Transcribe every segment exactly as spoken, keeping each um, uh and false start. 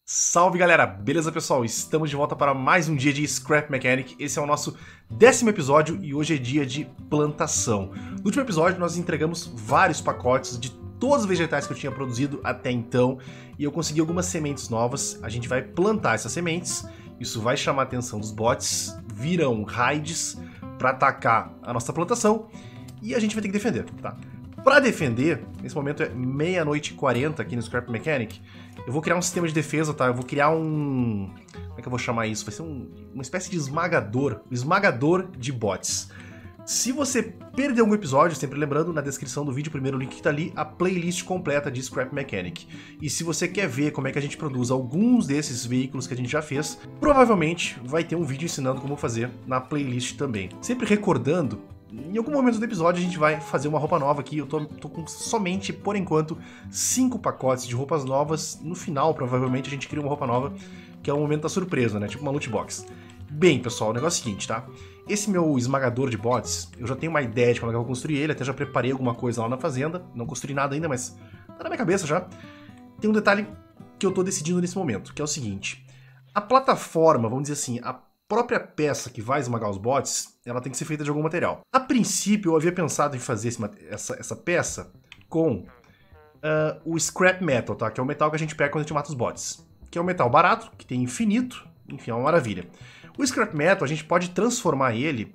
Salve galera, beleza pessoal? Estamos de volta para mais um dia de Scrap Mechanic. Esse é o nosso décimo episódio e hoje é dia de plantação. No último episódio nós entregamos vários pacotes de todos os vegetais que eu tinha produzido até então e eu consegui algumas sementes novas. A gente vai plantar essas sementes, isso vai chamar a atenção dos bots, virão raids para atacar a nossa plantação e a gente vai ter que defender, tá? Para defender, nesse momento é meia-noite e quarenta aqui no Scrap Mechanic. Eu vou criar um sistema de defesa, tá? Eu vou criar um... Como é que eu vou chamar isso? Vai ser um... uma espécie de esmagador. Um esmagador de bots. Se você perdeu algum episódio, sempre lembrando, na descrição do vídeo, o primeiro link que tá ali, a playlist completa de Scrap Mechanic. E se você quer ver como é que a gente produz alguns desses veículos que a gente já fez, provavelmente vai ter um vídeo ensinando como fazer na playlist também. Sempre recordando, em algum momento do episódio a gente vai fazer uma roupa nova aqui. Eu tô, tô com somente, por enquanto, cinco pacotes de roupas novas. No final, provavelmente, a gente cria uma roupa nova, que é o momento da surpresa, né? Tipo uma loot box. Bem, pessoal, o negócio é o seguinte, tá? Esse meu esmagador de bots, eu já tenho uma ideia de como é que eu vou construir ele. Até já preparei alguma coisa lá na fazenda. Não construí nada ainda, mas tá na minha cabeça já. Tem um detalhe que eu tô decidindo nesse momento, que é o seguinte. A plataforma, vamos dizer assim, a própria peça que vai esmagar os bots, ela tem que ser feita de algum material. A princípio, eu havia pensado em fazer esse, essa, essa peça com uh, o Scrap Metal, tá? Que é o metal que a gente pega quando a gente mata os bots. Que é um metal barato, que tem infinito, enfim, é uma maravilha. O Scrap Metal, a gente pode transformar ele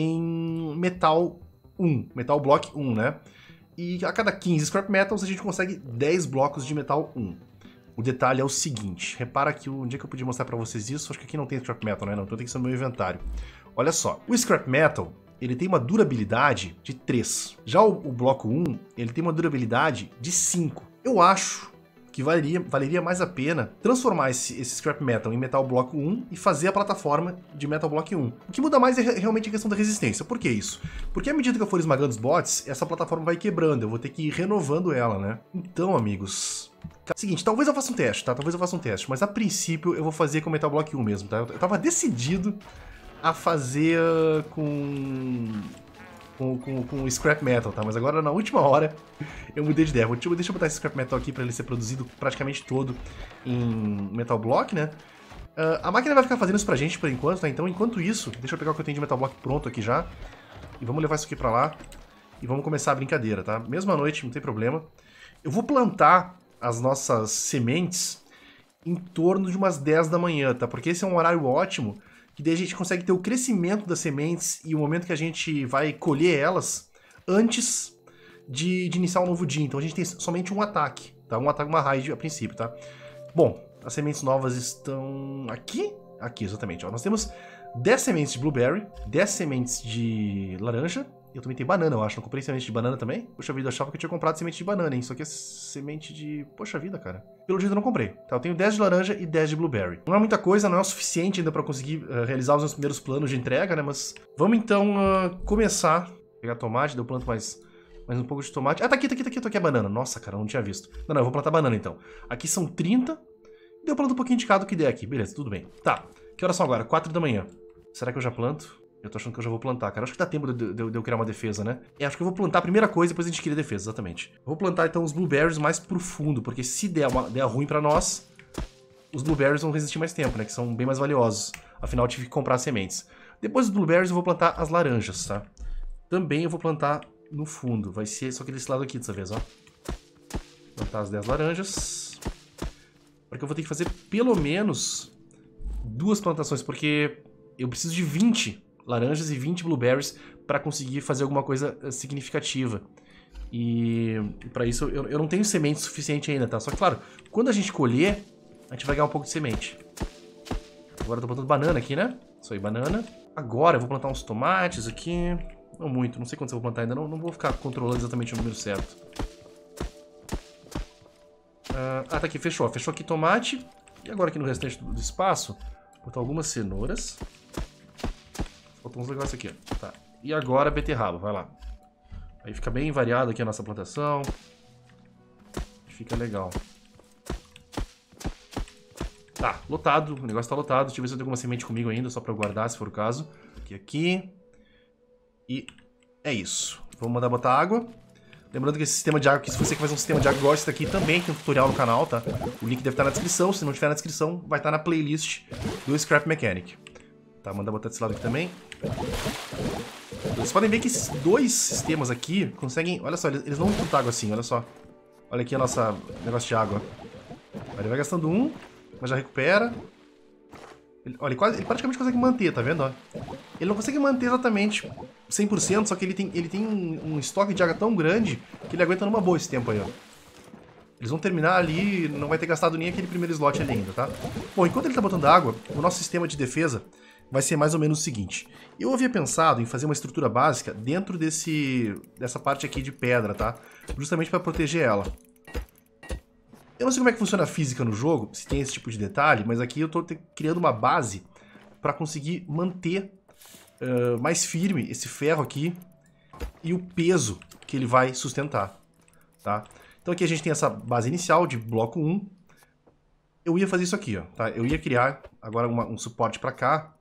em metal um, metal block um, né? E a cada quinze Scrap Metals, a gente consegue dez blocos de metal um. O detalhe é o seguinte, repara que o dia que eu podia mostrar pra vocês isso, acho que aqui não tem Scrap Metal, né? Não, então tem que ser no meu inventário. Olha só, o Scrap Metal, ele tem uma durabilidade de três. Já o, o bloco um, ele tem uma durabilidade de cinco. Eu acho que valeria, valeria mais a pena transformar esse, esse Scrap Metal em Metal Block um e fazer a plataforma de Metal Block um. O que muda mais é realmente a questão da resistência. Por que isso? Porque à medida que eu for esmagando os bots, essa plataforma vai quebrando, eu vou ter que ir renovando ela, né? Então, amigos... Seguinte, talvez eu faça um teste, tá? Talvez eu faça um teste, mas a princípio eu vou fazer com Metal Block um mesmo, tá? Eu tava decidido a fazer com... Com, com, com Scrap Metal, tá? Mas agora, na última hora, eu mudei de ideia. Deixa eu botar esse Scrap Metal aqui pra ele ser produzido praticamente todo em Metal Block, né? Uh, a máquina vai ficar fazendo isso pra gente por enquanto, tá? Então, enquanto isso, deixa eu pegar o que eu tenho de Metal Block pronto aqui já. E vamos levar isso aqui pra lá. E vamos começar a brincadeira, tá? Mesma noite, não tem problema. Eu vou plantar as nossas sementes em torno de umas dez da manhã, tá? Porque esse é um horário ótimo, que daí a gente consegue ter o crescimento das sementes e o momento que a gente vai colher elas antes de, de iniciar um novo dia. Então a gente tem somente um ataque, tá? Um ataque, uma raid a princípio, tá? Bom, as sementes novas estão aqui? Aqui, exatamente. Ó. Nós temos dez sementes de blueberry, dez sementes de laranja. Eu também tenho banana, eu acho. Não comprei semente de banana também? Poxa vida, eu achava que eu tinha comprado semente de banana, hein? Isso aqui é semente de... Poxa vida, cara. Pelo jeito eu não comprei. Tá, eu tenho dez de laranja e dez de blueberry. Não é muita coisa, não é o suficiente ainda pra conseguir uh, realizar os meus primeiros planos de entrega, né? Mas vamos então uh, começar. Pegar tomate, deu planto mais, mais um pouco de tomate. Ah, tá aqui, tá aqui, tá aqui, tá aqui a banana. Nossa, cara, eu não tinha visto. Não, não, eu vou plantar banana então. Aqui são trinta. Deu planto um pouquinho de cada que der aqui. Beleza, tudo bem. Tá, que horas são agora? quatro da manhã. Será que eu já planto? Eu tô achando que eu já vou plantar, cara. Acho que dá tempo de, de, de eu criar uma defesa, né? É, acho que eu vou plantar a primeira coisa, depois a gente cria a defesa, exatamente. Eu vou plantar, então, os blueberries mais pro fundo, porque se der, uma, der ruim pra nós, os blueberries vão resistir mais tempo, né? Que são bem mais valiosos. Afinal, eu tive que comprar sementes. Depois dos blueberries, eu vou plantar as laranjas, tá? Também eu vou plantar no fundo. Vai ser só que desse lado aqui dessa vez, ó. Plantar as dez laranjas. Porque eu vou ter que fazer pelo menos duas plantações, porque eu preciso de vinte laranjas e vinte blueberries para conseguir fazer alguma coisa significativa. E para isso eu, eu não tenho semente suficiente ainda, tá? Só que, claro, quando a gente colher, a gente vai ganhar um pouco de semente. Agora eu tô plantando banana aqui, né? Isso aí, banana. Agora eu vou plantar uns tomates aqui. Não muito, não sei quantos eu vou plantar ainda. Não, não vou ficar controlando exatamente o número certo. Ah, tá aqui, fechou. Fechou aqui tomate. E agora aqui no restante do espaço, vou botar algumas cenouras. Faltam uns negócios aqui, ó. Tá. E agora beterraba, vai lá. Aí fica bem variado aqui a nossa plantação. Fica legal. Tá, lotado. O negócio tá lotado. Deixa eu ver se eu tenho alguma semente comigo ainda, só pra eu guardar, se for o caso. Aqui, aqui. E é isso. Vamos mandar botar água. Lembrando que esse sistema de água aqui, se você quer fazer um sistema de água igual esse daqui, também tem um tutorial no canal, tá? O link deve estar na descrição. Se não tiver na descrição, vai estar na playlist do Scrap Mechanic. Tá, manda botar desse lado aqui também. Vocês podem ver que esses dois sistemas aqui conseguem... Olha só, eles não vão juntar água assim, olha só. Olha aqui o nosso negócio de água. Ele vai gastando um, mas já recupera. Ele, olha, ele, quase, ele praticamente consegue manter, tá vendo? Ó? Ele não consegue manter exatamente cem por cento, só que ele tem, ele tem um, um estoque de água tão grande que ele aguenta numa boa esse tempo aí, ó. Eles vão terminar ali, não vai ter gastado nem aquele primeiro slot ali ainda, tá? Bom, enquanto ele tá botando água, o nosso sistema de defesa vai ser mais ou menos o seguinte. Eu havia pensado em fazer uma estrutura básica dentro desse, dessa parte aqui de pedra, tá? Justamente para proteger ela. Eu não sei como é que funciona a física no jogo, se tem esse tipo de detalhe, mas aqui eu tô criando uma base para conseguir manter uh, mais firme esse ferro aqui e o peso que ele vai sustentar, tá? Então aqui a gente tem essa base inicial de bloco um. Eu ia fazer isso aqui, ó, tá? Eu ia criar agora uma, um suporte para cá.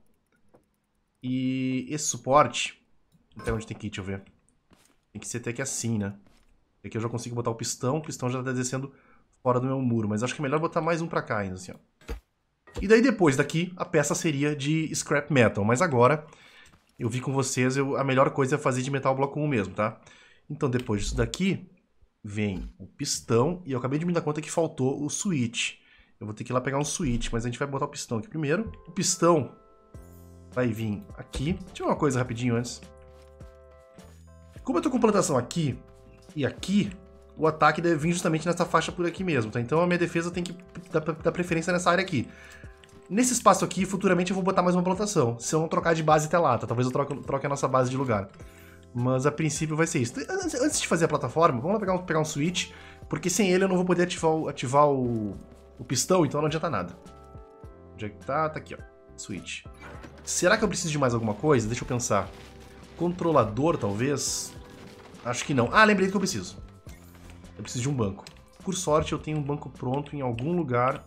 E esse suporte, até onde tem que ir, deixa eu ver. Tem que ser até que assim, né? Aqui eu já consigo botar o pistão, o pistão já tá descendo fora do meu muro, mas acho que é melhor botar mais um pra cá ainda, assim, ó. E daí depois daqui, a peça seria de scrap metal, mas agora eu vi com vocês, eu, a melhor coisa é fazer de metal bloco um mesmo, tá? Então depois disso daqui, vem o pistão, e eu acabei de me dar conta que faltou o switch. Eu vou ter que ir lá pegar um switch, mas a gente vai botar o pistão aqui primeiro. O pistão vai vir aqui. Deixa eu ver uma coisa rapidinho antes. Como eu tô com plantação aqui e aqui, o ataque deve vir justamente nessa faixa por aqui mesmo, tá? Então a minha defesa tem que dar, dar preferência nessa área aqui. Nesse espaço aqui, futuramente eu vou botar mais uma plantação. Se eu não trocar de base até lá, tá? Talvez eu troque, troque a nossa base de lugar. Mas a princípio vai ser isso. Antes de fazer a plataforma, vamos lá pegar um, pegar um switch, porque sem ele eu não vou poder ativar, o, ativar o, o pistão, então não adianta nada. Onde é que tá? Tá aqui, ó. Switch. Será que eu preciso de mais alguma coisa? Deixa eu pensar. Controlador, talvez? Acho que não. Ah, lembrei do que eu preciso. Eu preciso de um banco. Por sorte, eu tenho um banco pronto em algum lugar.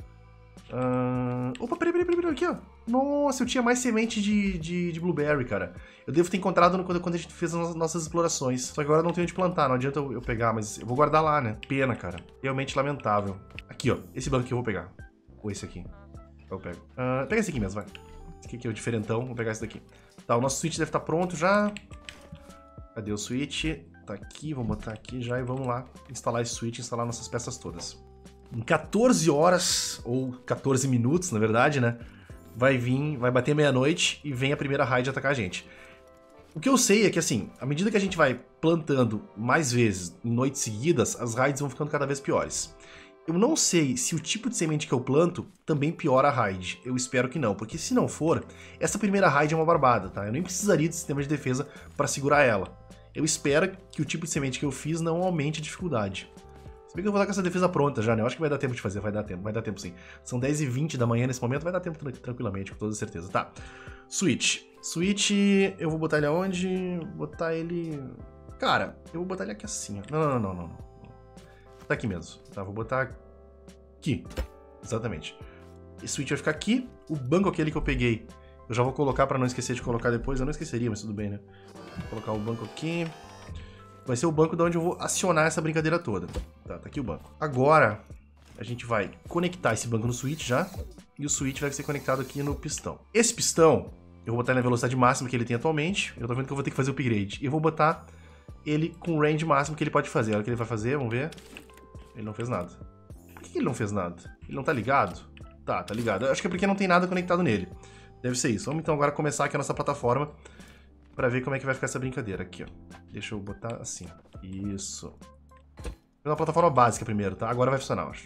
Uh... Opa, peraí, peraí, peraí, aqui, ó. Nossa, eu tinha mais semente de, de, de blueberry, cara. Eu devo ter encontrado no, quando, quando a gente fez as nossas explorações. Só que agora eu não tenho onde plantar, não adianta eu, eu pegar, mas eu vou guardar lá, né? Pena, cara. Realmente lamentável. Aqui, ó. Esse banco aqui eu vou pegar. Ou esse aqui. Eu pego. Uh, pega esse aqui mesmo, vai. Esse aqui é o diferentão, vou pegar esse daqui. Tá, o nosso switch deve estar pronto já. Cadê o switch? Tá aqui, vamos botar aqui já e vamos lá instalar esse switch, instalar nossas peças todas. Em quatorze horas, ou quatorze minutos, na verdade, né? Vai vir, vai bater meia-noite e vem a primeira raid atacar a gente. O que eu sei é que, assim, à medida que a gente vai plantando mais vezes em noites seguidas, as raids vão ficando cada vez piores. Eu não sei se o tipo de semente que eu planto também piora a raid. Eu espero que não, porque se não for, essa primeira raid é uma barbada, tá? Eu nem precisaria de sistema de defesa para segurar ela. Eu espero que o tipo de semente que eu fiz não aumente a dificuldade. Se bem que eu vou estar com essa defesa pronta já, né? Eu acho que vai dar tempo de fazer, vai dar tempo, vai dar tempo sim. São dez e vinte da manhã nesse momento, vai dar tempo tranquilamente, com toda certeza. Tá, Switch. Switch, eu vou botar ele aonde? Botar ele... Cara, eu vou botar ele aqui assim, ó. Não, não, não, não, não. Tá aqui mesmo. Tá, vou botar aqui. Exatamente. Esse switch vai ficar aqui. O banco aquele que eu peguei, eu já vou colocar pra não esquecer de colocar depois. Eu não esqueceria, mas tudo bem, né? Vou colocar o banco aqui. Vai ser o banco de onde eu vou acionar essa brincadeira toda. Tá, tá aqui o banco. Agora, a gente vai conectar esse banco no switch já. E o switch vai ser conectado aqui no pistão. Esse pistão, eu vou botar ele na velocidade máxima que ele tem atualmente. Eu tô vendo que eu vou ter que fazer o upgrade. E eu vou botar ele com o range máximo que ele pode fazer. Olha o que ele vai fazer, vamos ver. Ele não fez nada. Por que ele não fez nada? Ele não tá ligado? Tá, tá ligado. Eu acho que é porque não tem nada conectado nele. Deve ser isso. Vamos então agora começar aqui a nossa plataforma pra ver como é que vai ficar essa brincadeira aqui, ó. Deixa eu botar assim. Isso. Vou fazer uma plataforma básica primeiro, tá? Agora vai funcionar, eu acho.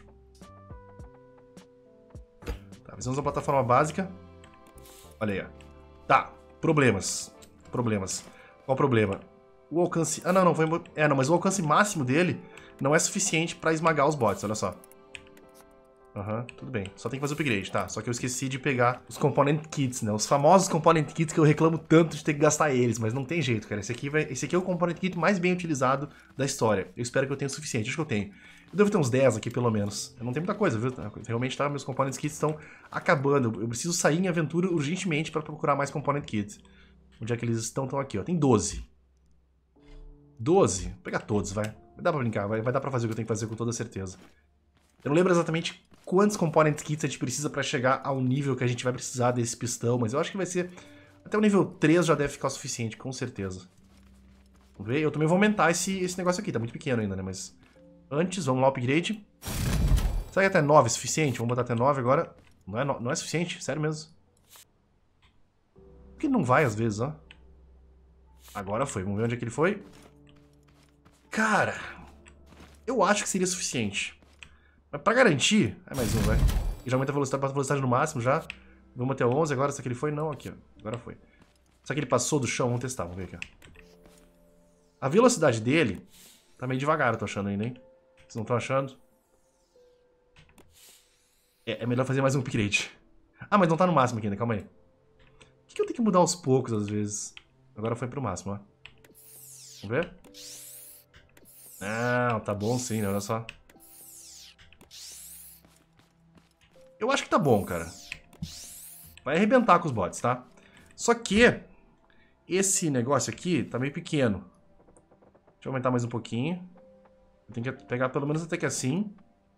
Tá, fizemos uma plataforma básica. Olha aí, ó. Tá, problemas. Problemas. Qual o problema? O alcance... Ah, não, não, foi... É, não, mas o alcance máximo dele não é suficiente pra esmagar os bots, olha só. Aham, uhum, tudo bem. Só tem que fazer o upgrade, tá? Só que eu esqueci de pegar os Component Kits, né? Os famosos Component Kits que eu reclamo tanto de ter que gastar eles, mas não tem jeito, cara. Esse aqui, vai... Esse aqui é o Component Kit mais bem utilizado da história. Eu espero que eu tenha o suficiente, acho que eu tenho. Eu devo ter uns dez aqui, pelo menos. Eu não tenho muita coisa, viu? Realmente, tá? Meus Component Kits estão acabando. Eu preciso sair em aventura urgentemente pra procurar mais Component Kits. Onde é que eles estão? Estão aqui, ó. Tem doze. doze. Vou pegar todos, vai. Vai dar pra brincar, vai, vai dar pra fazer o que eu tenho que fazer com toda certeza. Eu não lembro exatamente quantos component kits a gente precisa pra chegar ao nível que a gente vai precisar desse pistão, mas eu acho que vai ser... Até o nível três já deve ficar o suficiente, com certeza. Vamos ver, eu também vou aumentar esse, esse negócio aqui, tá muito pequeno ainda, né, mas... Antes, vamos lá, upgrade. Será que até nove é suficiente? Vamos botar até nove agora. Não é, no... não é suficiente, sério mesmo. Por que não vai às vezes, ó? Agora foi, vamos ver onde é que ele foi. Cara, eu acho que seria suficiente. Mas pra garantir... É mais um, vai. E já aumenta a velocidade, a velocidade no máximo já. Vamos até onze agora, será que ele foi? Não, aqui, ó. Agora foi. Será que ele passou do chão? Vamos testar, vamos ver aqui, ó. A velocidade dele tá meio devagar, eu tô achando ainda, hein? Vocês não estão achando? É, é melhor fazer mais um upgrade. Ah, mas não tá no máximo aqui ainda, calma aí. Por que, que eu tenho que mudar aos poucos, às vezes? Agora foi pro máximo, ó. Vamos ver? Não, tá bom sim, né? Olha só. Eu acho que tá bom, cara. Vai arrebentar com os bots, tá? Só que esse negócio aqui tá meio pequeno. Deixa eu aumentar mais um pouquinho. Eu tenho que pegar pelo menos até que assim.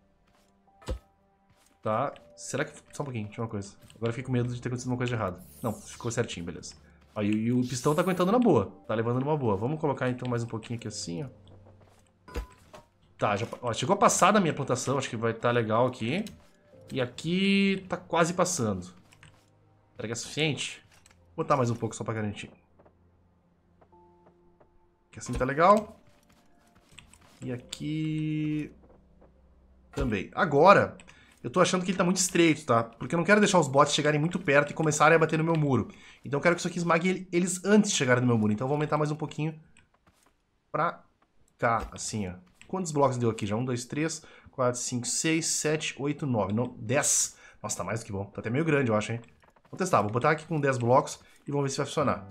Tá. Será que... Só um pouquinho, deixa eu uma coisa. Agora eu fiquei com medo de ter acontecido uma coisa de errado. Não, ficou certinho, beleza. Ó, e, e o pistão tá aguentando na boa. Tá levando numa boa. Vamos colocar então mais um pouquinho aqui assim, ó. Tá, já... Ó, chegou a passar da minha plantação. Acho que vai estar legal aqui. E aqui tá quase passando. Será que é suficiente? Vou botar mais um pouco só pra garantir. Aqui assim tá legal. E aqui... Também. Agora, eu tô achando que ele tá muito estreito, tá? Porque eu não quero deixar os bots chegarem muito perto e começarem a bater no meu muro. Então eu quero que isso aqui esmague eles antes de chegarem no meu muro. Então eu vou aumentar mais um pouquinho pra cá, assim, ó. Quantos blocos deu aqui já? um, dois, três, quatro, cinco, seis, sete, oito, nove, dez. Nossa, tá mais do que bom. Tá até meio grande, eu acho, hein? Vou testar. Vou botar aqui com dez blocos e vamos ver se vai funcionar.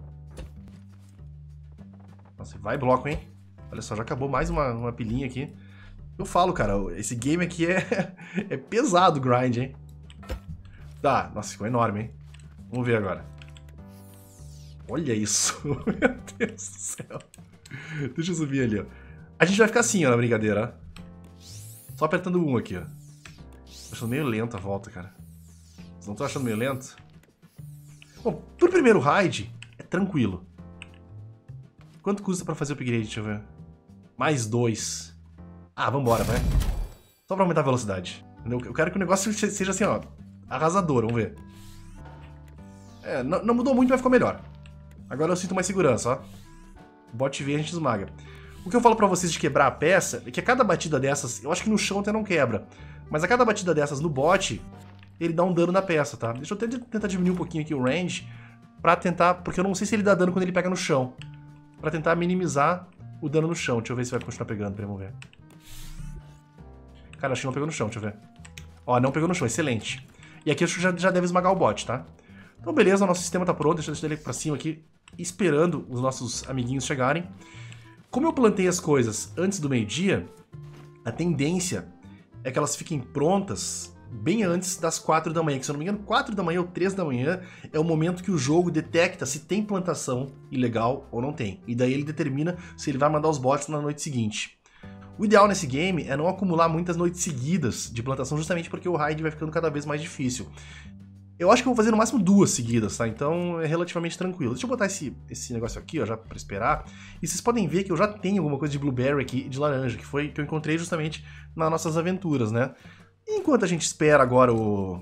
Nossa, vai bloco, hein? Olha só, já acabou mais uma, uma pilinha aqui. Eu falo, cara, esse game aqui é, é pesado o grind, hein? Tá, nossa, ficou enorme, hein? Vamos ver agora. Olha isso. Meu Deus do céu. Deixa eu subir ali, ó. A gente vai ficar assim, ó, na brincadeira, ó. Só apertando um aqui, ó. Tô achando meio lento a volta, cara. Vocês não estão achando meio lento? Bom, pro primeiro raid, é tranquilo. Quanto custa pra fazer o upgrade? Deixa eu ver. Mais dois. Ah, vambora, vai. Só pra aumentar a velocidade. Entendeu? Eu quero que o negócio seja assim, ó. Arrasador, vamos ver. É, não, não mudou muito, mas ficou melhor. Agora eu sinto mais segurança, ó. O bot V a gente esmaga. O que eu falo pra vocês de quebrar a peça é que a cada batida dessas... Eu acho que no chão até não quebra. Mas a cada batida dessas no bot, ele dá um dano na peça, tá? Deixa eu até tentar diminuir um pouquinho aqui o range. Pra tentar... Porque eu não sei se ele dá dano quando ele pega no chão. Pra tentar minimizar o dano no chão. Deixa eu ver se vai continuar pegando, pra vamos ver. Cara, acho que não pegou no chão, deixa eu ver. Ó, não pegou no chão, excelente. E aqui acho que já, já deve esmagar o bot, tá? Então beleza, o nosso sistema tá pronto. Deixa eu deixar ele pra cima aqui, esperando os nossos amiguinhos chegarem. Como eu plantei as coisas antes do meio-dia, a tendência é que elas fiquem prontas bem antes das quatro da manhã. Que se eu não me engano, quatro da manhã ou três da manhã é o momento que o jogo detecta se tem plantação ilegal ou não tem. E daí ele determina se ele vai mandar os bots na noite seguinte. O ideal nesse game é não acumular muitas noites seguidas de plantação, justamente porque o raid vai ficando cada vez mais difícil. Eu acho que eu vou fazer no máximo duas seguidas, tá? Então é relativamente tranquilo. Deixa eu botar esse, esse negócio aqui, ó, já pra esperar. E vocês podem ver que eu já tenho alguma coisa de blueberry aqui e de laranja, que foi que eu encontrei justamente nas nossas aventuras, né? E enquanto a gente espera agora o...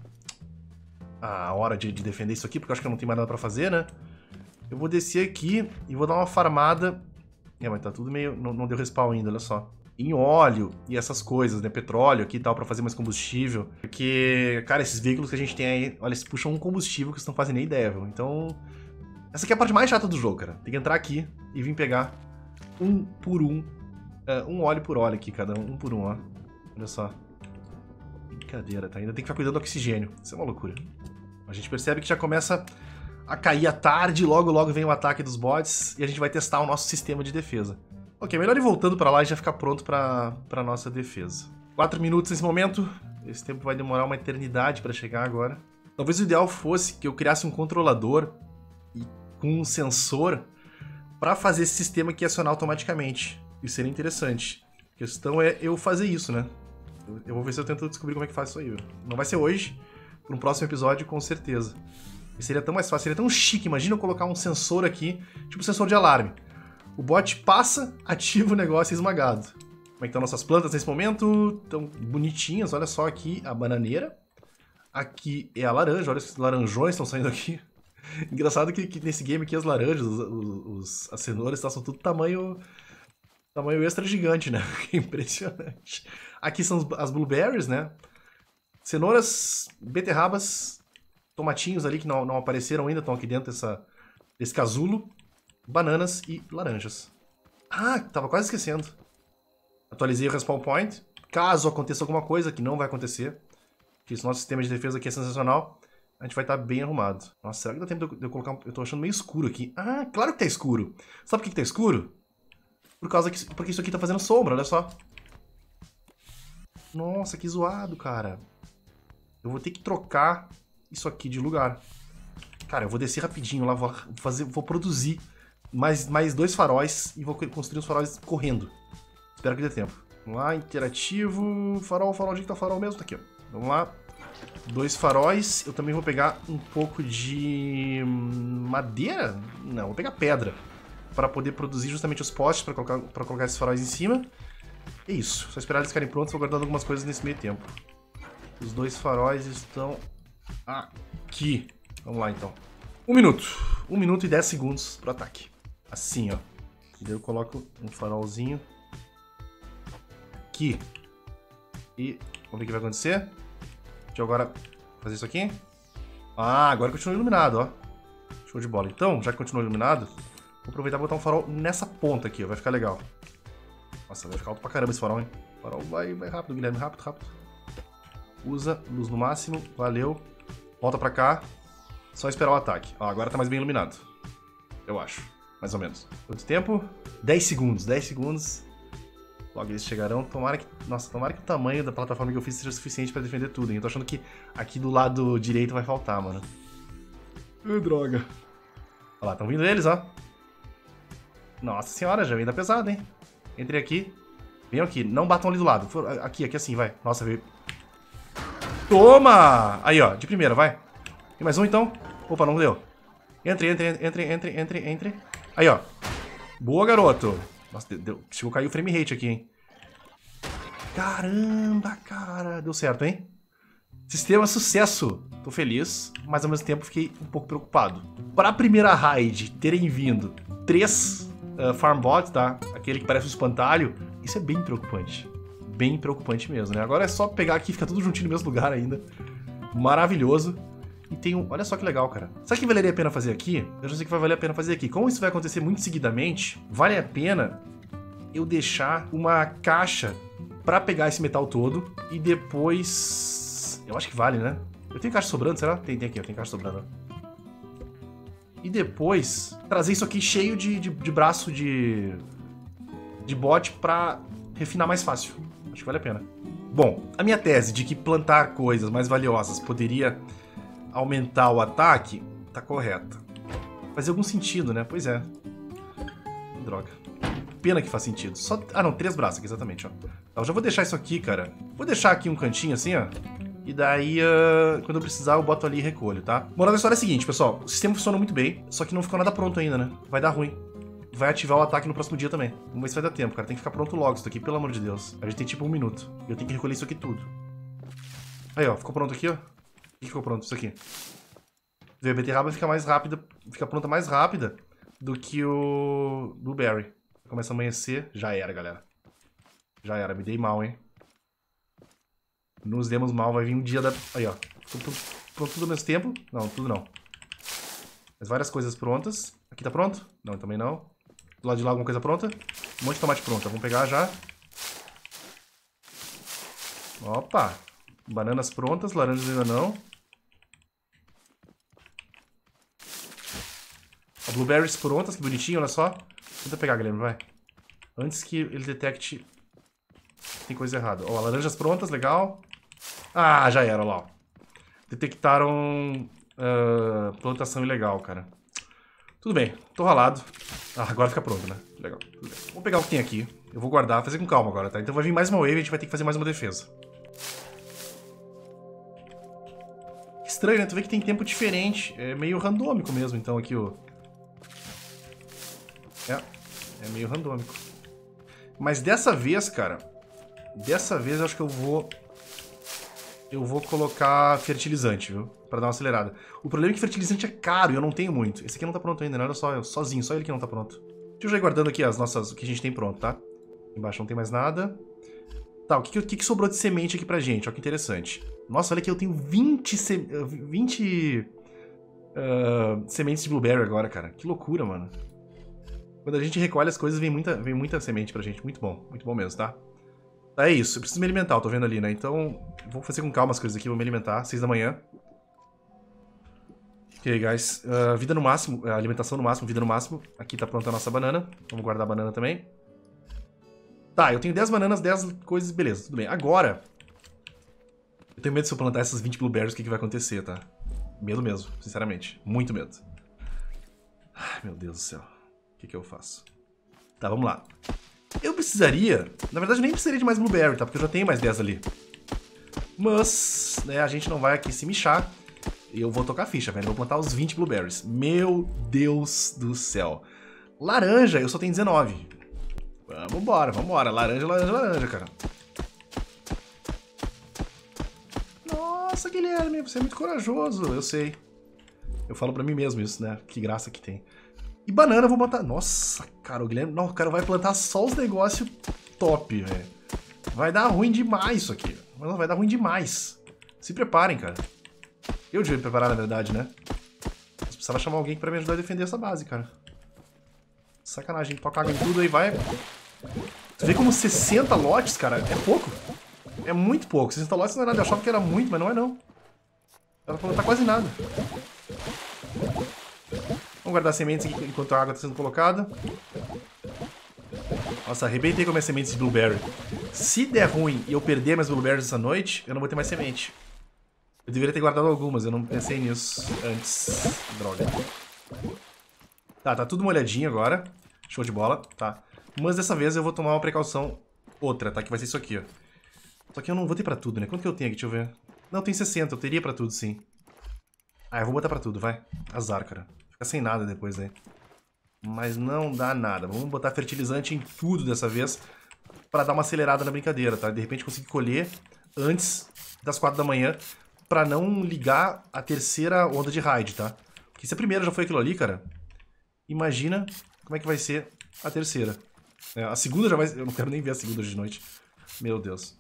a hora de, de defender isso aqui, porque eu acho que eu não tenho mais nada pra fazer, né? Eu vou descer aqui e vou dar uma farmada... É, mas tá tudo meio... Não, não deu respawn ainda, olha só. Em óleo e essas coisas, né? Petróleo aqui e tal, pra fazer mais combustível. Porque, cara, esses veículos que a gente tem aí, olha, eles puxam um combustível que vocês não fazem nem ideia, viu? Então, essa aqui é a parte mais chata do jogo, cara. Tem que entrar aqui e vir pegar um por um. Uh, um óleo por óleo aqui, cada um, um por um, ó. Olha só. Brincadeira, tá? Ainda tem que ficar cuidando do oxigênio. Isso é uma loucura. A gente percebe que já começa a cair a tarde, logo logo vem o ataque dos bots e a gente vai testar o nosso sistema de defesa. Ok, melhor ir voltando pra lá e já ficar pronto pra, pra nossa defesa. Quatro minutos nesse momento. Esse tempo vai demorar uma eternidade pra chegar agora. Talvez o ideal fosse que eu criasse um controlador e com um sensor pra fazer esse sistema aqui acionar automaticamente. Isso seria interessante. A questão é eu fazer isso, né? Eu, eu vou ver se eu tento descobrir como é que faz isso aí. Não vai ser hoje, para um próximo episódio, com certeza. E seria tão mais fácil, seria tão chique. Imagina eu colocar um sensor aqui, tipo um sensor de alarme. O bot passa, ativa o negócio e é esmagado. Como é que estão nossas plantas nesse momento? Estão bonitinhas, olha só aqui a bananeira. Aqui é a laranja, olha os laranjões estão saindo aqui. Engraçado que, que nesse game aqui as laranjas, os, os, as cenouras tá, são tudo tamanho, tamanho extra gigante, né? Que impressionante. Aqui são as blueberries, né? Cenouras, beterrabas, tomatinhos ali que não, não apareceram ainda, estão aqui dentro dessa, desse casulo. Bananas e laranjas. Ah, tava quase esquecendo. Atualizei o respawn point. Caso aconteça alguma coisa, que não vai acontecer, que esse nosso sistema de defesa aqui é sensacional, a gente vai estar bem arrumado. Nossa, será que dá tempo de eu colocar... Eu tô achando meio escuro aqui. Ah, claro que tá escuro. Sabe por que tá escuro? Por causa que... Porque isso aqui tá fazendo sombra, olha só. Nossa, que zoado, cara. Eu vou ter que trocar isso aqui de lugar. Cara, eu vou descer rapidinho lá, vou, fazer, vou produzir mais, mais dois faróis e vou construir os faróis correndo. Espero que dê tempo. Vamos lá, interativo, farol, farol, onde que tá o farol mesmo? Tá aqui, ó. Vamos lá. Dois faróis. Eu também vou pegar um pouco de madeira? Não, vou pegar pedra. Para poder produzir justamente os postes, para colocar, para colocar esses faróis em cima. É isso. Só esperar eles ficarem prontos, vou guardando algumas coisas nesse meio tempo. Os dois faróis estão aqui. Vamos lá, então. Um minuto. Um minuto e dez segundos pro ataque. Assim, ó. E daí eu coloco um farolzinho aqui. E vamos ver o que vai acontecer. Deixa eu agora fazer isso aqui. Ah, agora continua iluminado, ó. Show de bola. Então, já que continua iluminado, vou aproveitar e botar um farol nessa ponta aqui, ó. Vai ficar legal. Nossa, vai ficar alto pra caramba esse farol, hein? O farol vai, vai rápido, Guilherme. Rápido, rápido. Usa luz no máximo. Valeu. Volta pra cá. Só esperar o ataque. Ó, agora tá mais bem iluminado. Eu acho. Mais ou menos. Quanto tempo? dez segundos. dez segundos. Logo eles chegarão. Tomara que... Nossa, tomara que o tamanho da plataforma que eu fiz seja suficiente pra defender tudo, hein? Eu tô achando que aqui do lado direito vai faltar, mano. Uh, droga. Olha lá, estão vindo eles, ó. Nossa senhora, já vem da pesada, hein? Entrei aqui. Venham aqui. Não batam ali do lado. Aqui, aqui assim, vai. Nossa, veio... Toma! Aí, ó. De primeira, vai. Tem mais um, então? Opa, não deu. Entre, entre, entre, entre, entre, entre. Aí, ó. Boa, garoto. Nossa, deu, deu. Chegou a cair o frame rate aqui, hein? Caramba, cara. Deu certo, hein? Sistema sucesso. Tô feliz, mas ao mesmo tempo fiquei um pouco preocupado. Para a primeira raid terem vindo três uh, farmbots, tá? Aquele que parece um espantalho. Isso é bem preocupante. Bem preocupante mesmo, né? Agora é só pegar aqui e ficar tudo juntinho no mesmo lugar ainda. Maravilhoso. E tem um... Olha só que legal, cara. Sabe o que valeria a pena fazer aqui? Eu já sei que vai valer a pena fazer aqui. Como isso vai acontecer muito seguidamente, vale a pena eu deixar uma caixa pra pegar esse metal todo e depois... Eu acho que vale, né? Eu tenho caixa sobrando, será? Tem, tem aqui, eu tenho caixa sobrando. E depois trazer isso aqui cheio de, de, de braço de... de bot pra refinar mais fácil. Acho que vale a pena. Bom, a minha tese de que plantar coisas mais valiosas poderia aumentar o ataque tá correta. Faz algum sentido, né? Pois é. Droga. Pena que faz sentido. Só... Ah, não, três braços aqui, exatamente, ó. Eu já vou deixar isso aqui, cara. Vou deixar aqui um cantinho assim, ó. E daí, uh, quando eu precisar, eu boto ali e recolho, tá? Moral da história é a seguinte, pessoal. O sistema funciona muito bem, só que não ficou nada pronto ainda, né? Vai dar ruim. Vai ativar o ataque no próximo dia também. Vamos ver se vai dar tempo, cara. Tem que ficar pronto logo isso aqui, pelo amor de Deus. A gente tem tipo um minuto. E eu tenho que recolher isso aqui tudo. Aí, ó. Ficou pronto aqui, ó. O que ficou pronto? Isso aqui. A beterraba fica mais rápida, fica pronta mais rápida do que o blueberry. Começa a amanhecer. Já era, galera. Já era. Me dei mal, hein? Nos demos mal. Vai vir um dia da... Aí, ó. Ficou pronto tudo ao mesmo tempo. Não, tudo não. Mas várias coisas prontas. Aqui tá pronto? Não, também não. Do lado de lá alguma coisa pronta? Um monte de tomate pronto. Vamos pegar já. Opa! Bananas prontas, laranjas ainda não. Ó, blueberries prontas, que bonitinho, olha só. Tenta pegar, Guilherme, vai. Antes que ele detecte que tem coisa errada. Ó, laranjas prontas, legal. Ah, já era, olha lá. Detectaram uh, plantação ilegal, cara. Tudo bem, tô ralado. Ah, agora fica pronto, né? Legal, tudo bem. Vamos pegar o que tem aqui. Eu vou guardar, fazer com calma agora, tá? Então vai vir mais uma wave e a gente vai ter que fazer mais uma defesa. Estranho, né? Tu vê que tem tempo diferente. É meio randômico mesmo, então, aqui o... É, é meio randômico. Mas dessa vez, cara... Dessa vez eu acho que eu vou... Eu vou colocar fertilizante, viu? Pra dar uma acelerada. O problema é que fertilizante é caro e eu não tenho muito. Esse aqui não tá pronto ainda, né? Olha só, eu sozinho, só ele que não tá pronto. Deixa eu já ir guardando aqui as nossas... O que a gente tem pronto, tá? Embaixo não tem mais nada. Tá, o que, que, que sobrou de semente aqui pra gente? Olha que interessante. Nossa, olha aqui, eu tenho vinte... Se... vinte... Uh, sementes de blueberry agora, cara. Que loucura, mano. Quando a gente recolhe as coisas, vem muita, vem muita semente pra gente. Muito bom, muito bom mesmo, tá? Tá, é isso. Eu preciso me alimentar, eu tô vendo ali, né? Então, vou fazer com calma as coisas aqui, vou me alimentar. Seis da manhã. Ok, guys. Uh, vida no máximo, uh, alimentação no máximo, vida no máximo. Aqui tá pronta a nossa banana. Vamos guardar a banana também. Tá, eu tenho dez bananas, dez coisas, beleza, tudo bem. Agora, eu tenho medo se eu plantar essas vinte blueberries, o que, que vai acontecer, tá? Medo mesmo, sinceramente. Muito medo. Ai, meu Deus do céu. O que, que eu faço? Tá, vamos lá. Eu precisaria... Na verdade, eu nem precisaria de mais blueberry, tá? Porque eu já tenho mais dez ali. Mas, né, a gente não vai aqui se mixar. Eu vou tocar a ficha, velho. Eu vou plantar os vinte blueberries. Meu Deus do céu. Laranja, eu só tenho dezenove. Vambora, vambora. Laranja, laranja, laranja, cara. Nossa, Guilherme, você é muito corajoso. Eu sei. Eu falo pra mim mesmo isso, né? Que graça que tem. E banana eu vou botar... Nossa, cara, o Guilherme... Não, o cara vai plantar só os negócios top, velho. Vai dar ruim demais isso aqui. Não, vai dar ruim demais. Se preparem, cara. Eu devia me preparar, na verdade, né? Mas precisava chamar alguém pra me ajudar a defender essa base, cara. Sacanagem, toca água em tudo aí, vai. Tu vê como sessenta lotes, cara, é pouco. É muito pouco. sessenta lotes não é nada. Eu achava que era muito, mas não é não. Ela falou, tá quase nada. Vamos guardar sementes aqui enquanto a água está sendo colocada. Nossa, arrebentei com minhas sementes de blueberry. Se der ruim e eu perder minhas blueberries essa noite, eu não vou ter mais semente. Eu deveria ter guardado algumas, eu não pensei nisso antes. Droga. Tá, tá tudo molhadinho agora. Show de bola, tá. Mas dessa vez eu vou tomar uma precaução outra, tá? Que vai ser isso aqui, ó. Só que eu não vou ter pra tudo, né? Quanto que eu tenho aqui? Deixa eu ver. Não, tem sessenta, eu teria pra tudo, sim. Ah, eu vou botar pra tudo, vai. Azar, cara. Fica sem nada depois aí. Mas não dá nada. Vamos botar fertilizante em tudo dessa vez pra dar uma acelerada na brincadeira, tá? De repente conseguir colher antes das quatro da manhã pra não ligar a terceira onda de raid, tá? Porque se a primeira já foi aquilo ali, cara, imagina como é que vai ser a terceira. É, a segunda já vai... Eu não quero nem ver a segunda hoje de noite. Meu Deus.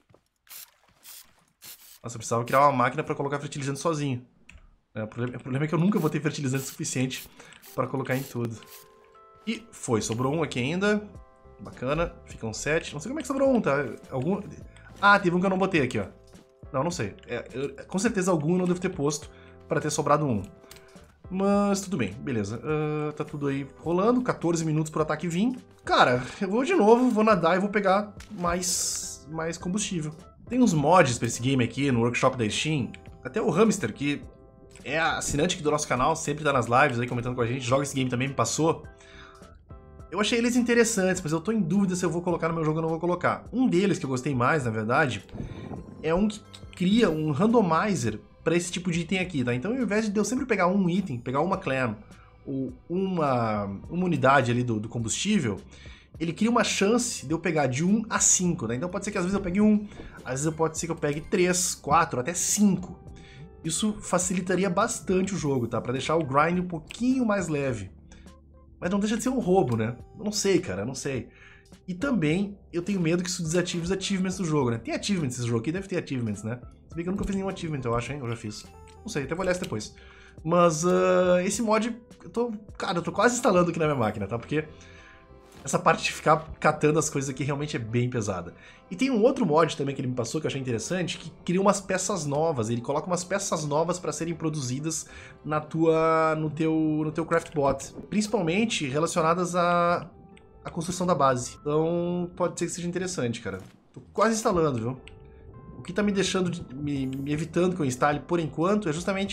Nossa, eu precisava criar uma máquina pra colocar fertilizante sozinho. É, o, problema, o problema é que eu nunca vou ter fertilizante suficiente pra colocar em tudo. E foi, sobrou um aqui ainda. Bacana, ficam sete. Não sei como é que sobrou um, tá? Algum... Ah, teve um que eu não botei aqui, ó. Não, não sei. É, eu, com certeza algum eu não devo ter posto pra ter sobrado um. Mas tudo bem, beleza. Uh, tá tudo aí rolando, quatorze minutos pro ataque vir. Cara, eu vou de novo, vou nadar e vou pegar mais, mais combustível. Tem uns mods pra esse game aqui no workshop da Steam. Até o Hamster, que é assinante aqui do nosso canal, sempre tá nas lives aí comentando com a gente, joga esse game também, me passou. Eu achei eles interessantes, mas eu tô em dúvida se eu vou colocar no meu jogo ou não vou colocar. Um deles que eu gostei mais, na verdade, é um que cria um randomizer pra esse tipo de item aqui, tá? Então, ao invés de eu sempre pegar um item, pegar uma clam ou uma, uma unidade ali do, do combustível, ele cria uma chance de eu pegar de um a cinco, né? Então pode ser que às vezes eu pegue um, às vezes pode ser que eu pegue três, quatro, até cinco. Isso facilitaria bastante o jogo, tá? Pra deixar o grind um pouquinho mais leve. Mas não deixa de ser um roubo, né? Eu não sei, cara, eu não sei. E também eu tenho medo que isso desative os achievements do jogo, né? Tem achievements nesse jogo aqui, deve ter achievements, né? Se bem que eu nunca fiz nenhum achievement, eu acho, hein? Eu já fiz. Não sei, até vou olhar isso depois. Mas uh, esse mod, eu tô... Cara, eu tô quase instalando aqui na minha máquina, tá? Porque essa parte de ficar catando as coisas aqui realmente é bem pesada. E tem um outro mod também que ele me passou que eu achei interessante, que cria umas peças novas. Ele coloca umas peças novas para serem produzidas na tua, no teu, no teu craftbot, principalmente relacionadas à, à construção da base. Então pode ser que seja interessante, cara. Tô quase instalando, viu? O que tá me deixando, de, me, me evitando que eu instale por enquanto é justamente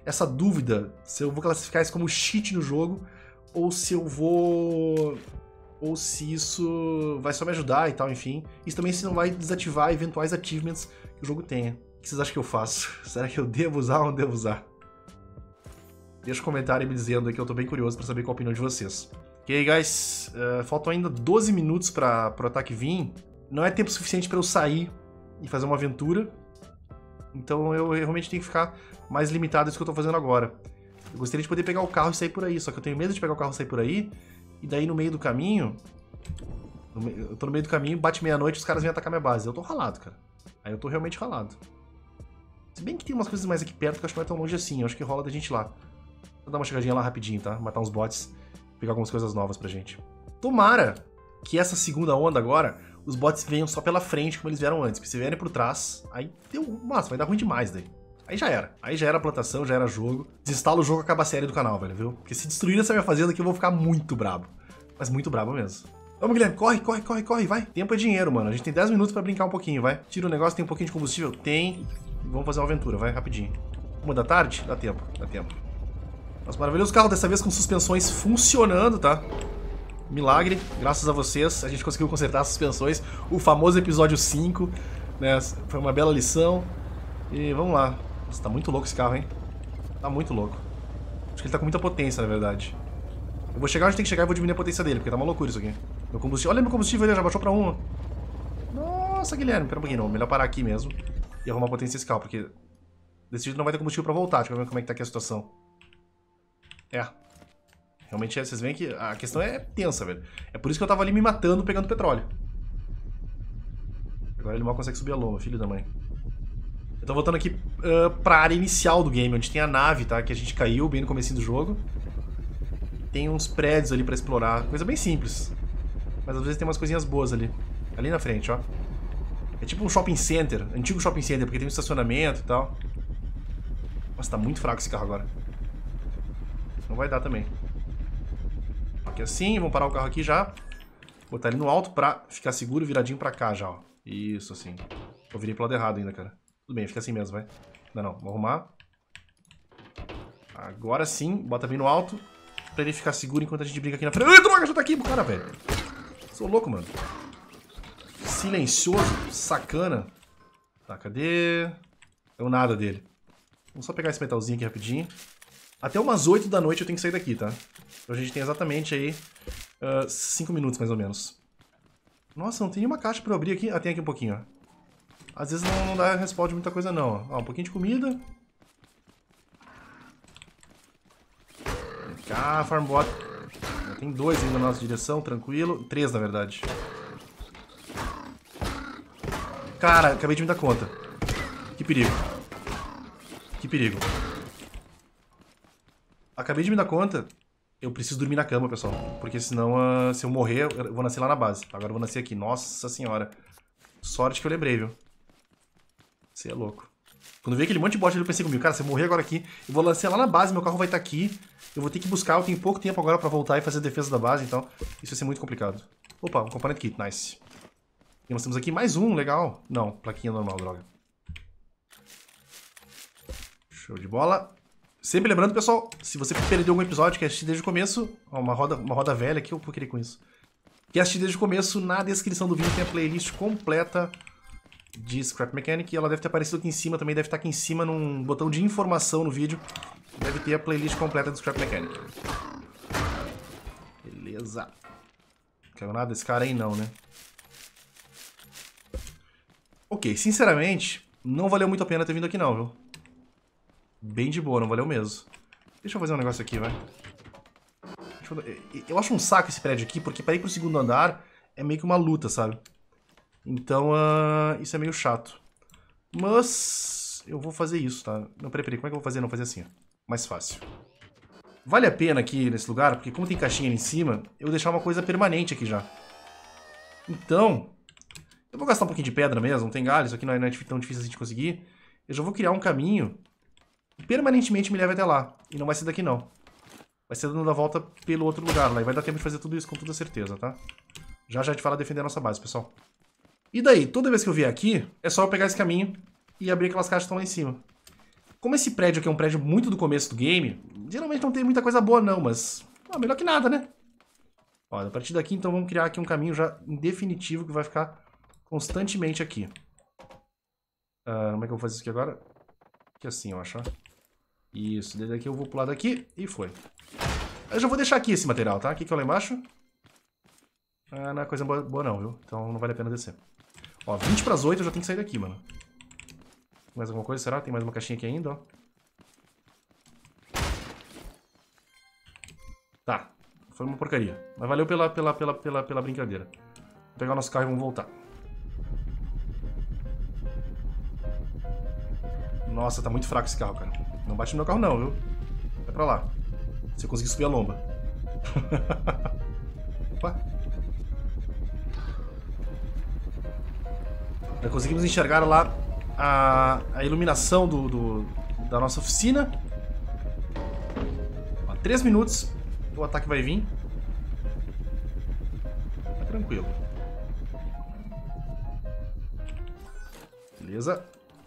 essa dúvida se eu vou classificar isso como cheat no jogo ou se eu vou... ou se isso vai só me ajudar e tal, enfim. Isso também se não vai desativar eventuais achievements que o jogo tenha. O que vocês acham que eu faço? Será que eu devo usar ou não devo usar? Deixa um comentário me dizendo aí que eu tô bem curioso pra saber qual a opinião de vocês. Ok, guys, uh, faltam ainda doze minutos pra, pro ataque vir. Não é tempo suficiente pra eu sair e fazer uma aventura. Então eu realmente tenho que ficar mais limitado nisso que eu tô fazendo agora. Eu gostaria de poder pegar o carro e sair por aí, só que eu tenho medo de pegar o carro e sair por aí. E daí no meio do caminho... No me... Eu tô no meio do caminho, bate meia-noite e os caras vêm atacar minha base. Eu tô ralado, cara. Aí eu tô realmente ralado. Se bem que tem umas coisas mais aqui perto que eu acho que não é tão longe assim. Eu acho que rola da gente lá. Vou dar uma chegadinha lá rapidinho, tá? Matar uns bots. Pegar algumas coisas novas pra gente. Tomara que essa segunda onda agora, os bots venham só pela frente como eles vieram antes. Porque se vierem por trás, aí deu... Nossa, vai dar ruim demais daí. Aí já era. Aí já era plantação, já era jogo. Desinstala o jogo e acaba a série do canal, velho, viu? Porque se destruir essa minha fazenda aqui eu vou ficar muito brabo. Mas muito brabo mesmo. Vamos, Guilherme. Corre, corre, corre, corre, vai. Tempo é dinheiro, mano. A gente tem dez minutos pra brincar um pouquinho, vai. Tira o negócio, tem um pouquinho de combustível? Tem. Vamos fazer uma aventura, vai, rapidinho. Uma da tarde? Dá tempo, dá tempo. Nossa, maravilhoso carro, dessa vez com suspensões funcionando, tá? Milagre, graças a vocês, a gente conseguiu consertar as suspensões. O famoso episódio cinco, né? Foi uma bela lição. E vamos lá. Nossa, tá muito louco esse carro, hein? Tá muito louco. Acho que ele tá com muita potência, na verdade. Eu vou chegar onde tem que chegar e vou diminuir a potência dele, porque tá uma loucura isso aqui. Meu combustível... Olha meu combustível, ele já baixou pra um. Nossa, Guilherme, pera um pouquinho, não. Melhor parar aqui mesmo e arrumar a potência desse carro, porque desse jeito não vai ter combustível pra voltar. Deixa eu ver como é que tá aqui a situação. É. Realmente, vocês veem que a questão é tensa, velho. É por isso que eu tava ali me matando pegando petróleo. Agora ele mal consegue subir a loma, filho da mãe. Eu tô voltando aqui uh, pra área inicial do game, onde tem a nave, tá? Que a gente caiu bem no comecinho do jogo. Tem uns prédios ali pra explorar. Coisa bem simples. Mas às vezes tem umas coisinhas boas ali. Ali na frente, ó. É tipo um shopping center. Antigo shopping center, porque tem um estacionamento e tal. Nossa, tá muito fraco esse carro agora. Não vai dar também. Aqui assim, vamos parar o carro aqui já. Botar ele no alto pra ficar seguro, viradinho pra cá já, ó. Isso, assim. Eu virei pro lado errado ainda, cara. Tudo bem, fica assim mesmo, vai. Não, não. Vamos arrumar. Agora sim, bota bem no alto. Pra ele ficar seguro enquanto a gente brinca aqui na frente. Ai, droga, já tá aqui pro cara, velho. Sou louco, mano. Silencioso, sacana. Tá, cadê? Não nada dele. Vamos só pegar esse metalzinho aqui rapidinho. Até umas oito da noite eu tenho que sair daqui, tá? Então a gente tem exatamente aí cinco uh, minutos, mais ou menos. Nossa, não tem nenhuma caixa pra eu abrir aqui. Ah, tem aqui um pouquinho, ó. Às vezes não, não dá respawn de muita coisa, não. Ó, um pouquinho de comida. Vem cá, farmbot. Tem dois ainda na nossa direção, tranquilo. Três, na verdade. Cara, acabei de me dar conta. Que perigo. Que perigo. Acabei de me dar conta. Eu preciso dormir na cama, pessoal. Porque senão, uh, se eu morrer, eu vou nascer lá na base. Agora eu vou nascer aqui. Nossa senhora. Sorte que eu lembrei, viu? Você é louco. Quando veio aquele monte de bot, eu pensei comigo, cara, se eu morrer agora aqui, eu vou lançar lá na base, meu carro vai estar aqui. Eu vou ter que buscar, eu tenho pouco tempo agora pra voltar e fazer a defesa da base, então isso vai ser muito complicado. Opa, um component kit, nice. E nós temos aqui mais um, legal. Não, plaquinha normal, droga. Show de bola. Sempre lembrando, pessoal, se você perdeu algum episódio, quer assistir desde o começo, ó, uma roda, uma roda velha aqui, eu vou querer com isso. Quer assistir desde o começo, na descrição do vídeo tem a playlist completa de Scrap Mechanic, e ela deve ter aparecido aqui em cima, também deve estar aqui em cima num botão de informação no vídeo. Deve ter a playlist completa do Scrap Mechanic. Beleza. Não quero nada desse cara aí não, né? Ok, sinceramente, não valeu muito a pena ter vindo aqui não, viu? Bem de boa, não valeu mesmo. Deixa eu fazer um negócio aqui, vai. Eu... eu acho um saco esse prédio aqui, porque para ir pro segundo andar é meio que uma luta, sabe? Então, uh, isso é meio chato. Mas eu vou fazer isso, tá? Não, peraí, peraí, como é que eu vou fazer? Não, fazer assim, ó. Mais fácil. Vale a pena aqui nesse lugar, porque como tem caixinha ali em cima, eu vou deixar uma coisa permanente aqui já. Então, eu vou gastar um pouquinho de pedra mesmo, não tem galho, isso aqui não é, não é tão difícil assim de conseguir. Eu já vou criar um caminho que permanentemente me leve até lá. E não vai ser daqui, não. Vai ser dando a volta pelo outro lugar lá. E vai dar tempo de fazer tudo isso com toda certeza, tá? Já já a gente fala defender a nossa base, pessoal. E daí, toda vez que eu vier aqui, é só eu pegar esse caminho e abrir aquelas caixas que estão lá em cima. Como esse prédio aqui é um prédio muito do começo do game, geralmente não tem muita coisa boa não, mas ó, melhor que nada, né? Ó, a partir daqui, então, vamos criar aqui um caminho já em definitivo que vai ficar constantemente aqui. Uh, como é que eu vou fazer isso aqui agora? Aqui assim, eu acho, ó. Isso, desde aqui eu vou pular daqui e foi. Eu já vou deixar aqui esse material, tá? O que que é lá embaixo? Ah, não é coisa boa, boa não, viu? Então não vale a pena descer. Ó, vinte para as oito eu já tenho que sair daqui, mano. Tem mais alguma coisa, será? Tem mais uma caixinha aqui ainda, ó. Tá. Foi uma porcaria. Mas valeu pela, pela, pela, pela, pela brincadeira. Vou pegar o nosso carro e vamos voltar. Nossa, tá muito fraco esse carro, cara. Não bate no meu carro não, viu? Vai pra lá. Se eu conseguir subir a lomba. Opa. Já conseguimos enxergar lá a, a iluminação do, do, da nossa oficina. Ó, três minutos. O ataque vai vir. Tá tranquilo. Beleza.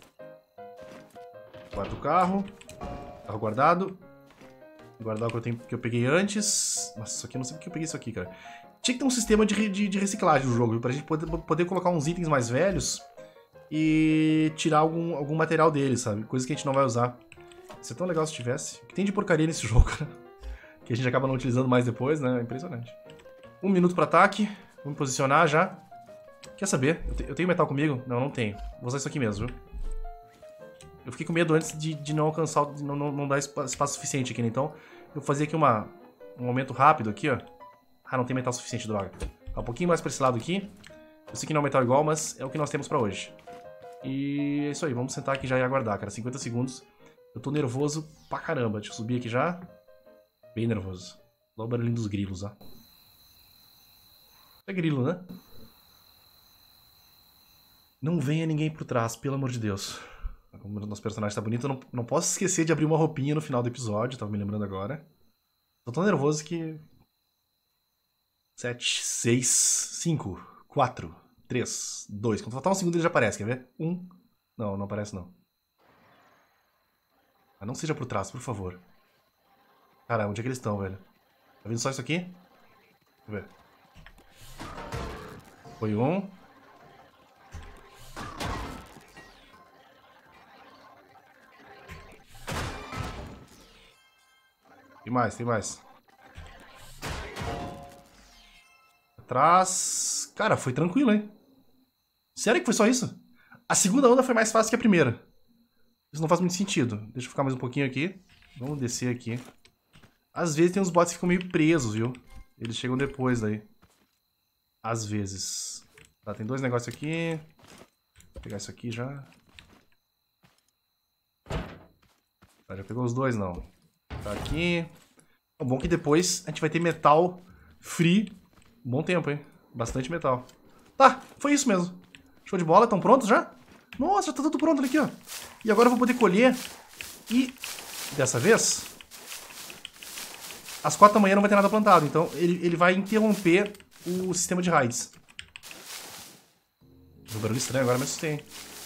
Guarda o carro. Carro guardado. Guardar o que eu, tenho, que eu peguei antes. Nossa, isso aqui eu não sei porque eu peguei isso aqui, cara. Tinha que ter um sistema de, de, de reciclagem no jogo, viu? Pra gente poder, poder colocar uns itens mais velhos e tirar algum, algum material deles, sabe? Coisa que a gente não vai usar. Isso é tão legal se tivesse. O que tem de porcaria nesse jogo, cara? Que a gente acaba não utilizando mais depois, né? É impressionante. Um minuto para ataque. Vou me posicionar já. Quer saber? Eu, te, eu tenho metal comigo? Não, não tenho. Vou usar isso aqui mesmo, viu? Eu fiquei com medo antes de, de não alcançar, de não, não, não dar espaço, espaço suficiente aqui, né? Então, eu vou fazer aqui uma, um aumento rápido aqui, ó. Ah, não tem metal suficiente, droga. Tá um pouquinho mais pra esse lado aqui. Eu sei que não é um metal igual, mas é o que nós temos pra hoje. E é isso aí, vamos sentar aqui já e aguardar, cara. cinquenta segundos. Eu tô nervoso pra caramba. Deixa eu subir aqui já. Bem nervoso. Olha o barulhinho dos grilos, ó. É grilo, né? Não venha ninguém por trás, pelo amor de Deus. Como o nosso personagem tá bonito, eu não, não posso esquecer de abrir uma roupinha no final do episódio. Tava me lembrando agora. Tô tão nervoso que... sete, seis, cinco, quatro, três, dois. Quando faltar um segundo ele já aparece, quer ver? um. Não, não aparece não. Ah, não seja por trás, por favor. Cara, onde é que eles estão, velho? Tá vendo só isso aqui? Deixa eu ver. Foi um. Tem mais, tem mais. Atrás... Cara, foi tranquilo, hein? Sério que foi só isso? A segunda onda foi mais fácil que a primeira. Isso não faz muito sentido. Deixa eu ficar mais um pouquinho aqui. Vamos descer aqui. Às vezes tem uns bots que ficam meio presos, viu? Eles chegam depois daí. Às vezes. Tá, tem dois negócios aqui. Vou pegar isso aqui já. Tá, já pegou os dois, não. Tá aqui. É bom que depois a gente vai ter metal free. Bom tempo, hein? Bastante metal. Tá, foi isso mesmo. Show de bola, estão prontos já? Nossa, já tá tudo pronto aqui, ó. E agora eu vou poder colher. E dessa vez, às quatro da manhã não vai ter nada plantado. Então ele, ele vai interromper o sistema de raids. Um barulho estranho agora, mas tem.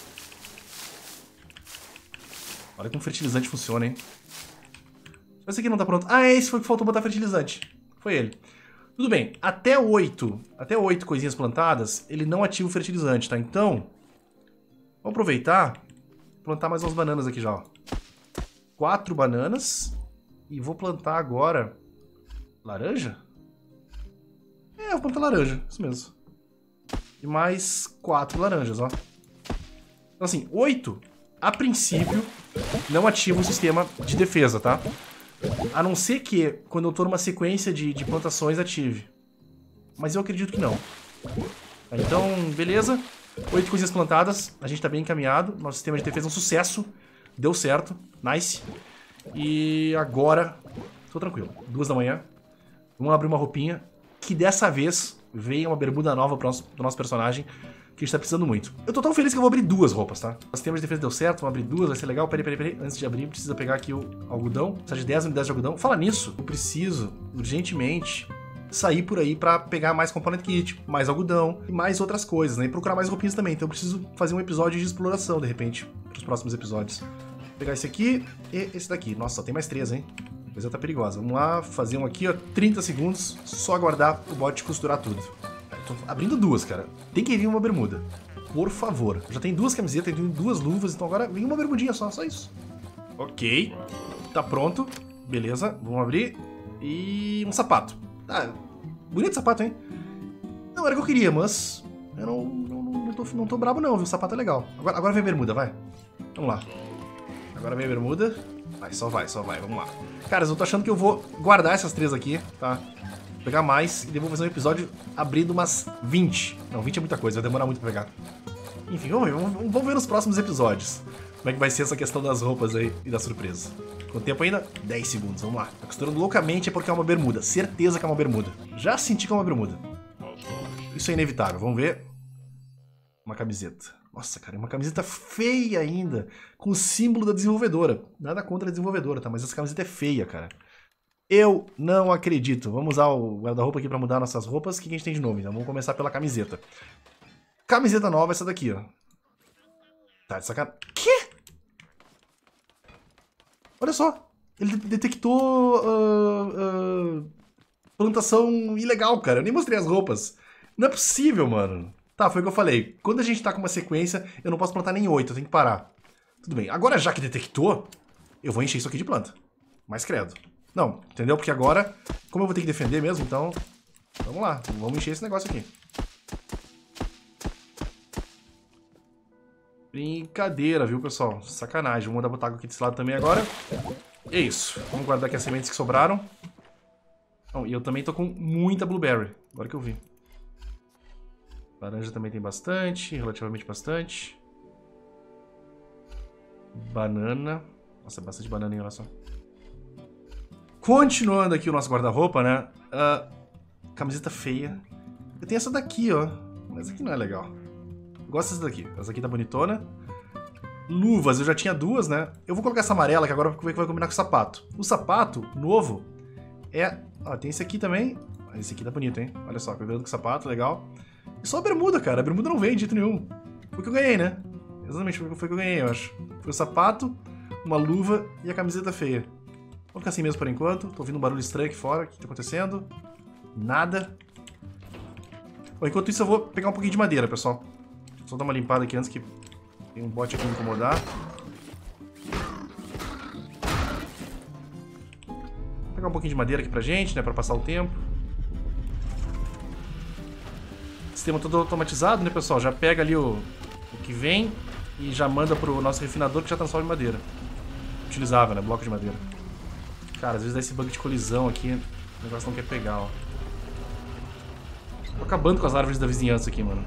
Olha como fertilizante funciona, hein? Esse aqui não tá pronto. Ah, esse foi o que faltou botar fertilizante. Foi ele. Tudo bem, até oito, até oito coisinhas plantadas, ele não ativa o fertilizante, tá? Então, vamos aproveitar e plantar mais umas bananas aqui já, ó. Quatro bananas. E vou plantar agora... laranja? É, eu vou plantar laranja, isso mesmo. E mais quatro laranjas, ó. Então assim, oito, a princípio, não ativa o sistema de defesa, tá? A não ser que, quando eu tô numa sequência de, de plantações, ative. Mas eu acredito que não. Então, beleza. Oito coisinhas plantadas. A gente tá bem encaminhado. Nosso sistema de defesa é um sucesso. Deu certo. Nice. E agora... tô tranquilo. Duas da manhã. Vamos abrir uma roupinha. Que dessa vez veio uma bermuda nova pro nosso, pro nosso personagem. Que a gente tá precisando muito. Eu tô tão feliz que eu vou abrir duas roupas, tá? O sistema de defesa deu certo, vamos abrir duas, vai ser legal. Peraí, peraí, peraí. Antes de abrir, precisa pegar aqui o algodão. Precisa de dez unidades de algodão. Fala nisso, eu preciso, urgentemente, sair por aí pra pegar mais component kit, mais algodão e mais outras coisas, né? E procurar mais roupinhas também. Então eu preciso fazer um episódio de exploração, de repente, pros próximos episódios. pegar esse aqui e esse daqui. Nossa, só tem mais três, hein? A coisa tá perigosa. Vamos lá, fazer um aqui, ó. trinta segundos, só aguardar o bot costurar tudo. Eu tô abrindo duas, cara. Tem que vir uma bermuda. Por favor. Já tem duas camisetas, tem duas luvas, então agora vem uma bermudinha só, só isso. Ok. Tá pronto. Beleza, vamos abrir. E um sapato. Ah, bonito sapato, hein? Não era o que eu queria, mas... Eu não, não, não, tô, não tô brabo não, viu? O sapato é legal. Agora, agora vem a bermuda, vai. Vamos lá. Agora vem a bermuda. Vai, só vai, só vai, vamos lá. Cara, eu tô achando que eu vou guardar essas três aqui, tá? Vou pegar mais e depois fazer um episódio abrindo umas vinte. Não, vinte é muita coisa, vai demorar muito pra pegar. Enfim, vamos ver, vamos, vamos ver nos próximos episódios como é que vai ser essa questão das roupas aí e da surpresa. Quanto tempo ainda? dez segundos, vamos lá. Tá costurando loucamente é porque é uma bermuda. Certeza que é uma bermuda. Já senti que é uma bermuda. Isso é inevitável, vamos ver. Uma camiseta. Nossa, cara, é uma camiseta feia ainda, com o símbolo da desenvolvedora. Nada contra a desenvolvedora, tá? Mas essa camiseta é feia, cara. Eu não acredito. Vamos usar o guarda-roupa aqui pra mudar nossas roupas. O que a gente tem de novo? Então vamos começar pela camiseta. Camiseta nova, essa daqui, ó. Tá de sacanagem. Quê? Olha só. Ele detectou uh, uh, plantação ilegal, cara. Eu nem mostrei as roupas. Não é possível, mano. Tá, foi o que eu falei. Quando a gente tá com uma sequência, eu não posso plantar nem oito, eu tenho que parar. Tudo bem. Agora, já que detectou, eu vou encher isso aqui de planta. Mas credo. Não, entendeu? Porque agora, como eu vou ter que defender mesmo, então... Vamos lá, vamos encher esse negócio aqui. Brincadeira, viu, pessoal? Sacanagem. Vamos botar água aqui desse lado também agora. É isso. Vamos guardar aqui as sementes que sobraram. Bom, e eu também tô com muita blueberry. Agora que eu vi. Laranja também tem bastante, relativamente bastante. Banana. Nossa, bastante banana, olha só. Continuando aqui o nosso guarda-roupa, né? Uh, camiseta feia. Eu tenho essa daqui, ó. Mas essa aqui não é legal. Eu gosto dessa daqui. Essa aqui tá bonitona. Luvas, eu já tinha duas, né? Eu vou colocar essa amarela, que agora eu vou ver que vai combinar com o sapato. O sapato novo é... Ó, tem esse aqui também. Esse aqui tá bonito, hein? Olha só, combinando com o sapato, legal. E só a bermuda, cara. A bermuda não vem de jeito nenhum. Foi o que eu ganhei, né? Exatamente, foi o que eu ganhei, eu acho. Foi o sapato, uma luva e a camiseta feia. Vou ficar assim mesmo por enquanto. Tô ouvindo um barulho estranho aqui fora. O que tá acontecendo? Nada. Bom, enquanto isso eu vou pegar um pouquinho de madeira, pessoal. Só dar uma limpada aqui antes que tem um bote aqui me incomodar. Vou pegar um pouquinho de madeira aqui pra gente, né? Pra passar o tempo. Sistema todo automatizado, né, pessoal? Já pega ali o, o que vem e já manda pro nosso refinador que já transforma em madeira. Utilizável, né? Bloco de madeira. Cara, às vezes dá esse bug de colisão aqui, o negócio não quer pegar, ó. Tô acabando com as árvores da vizinhança aqui, mano.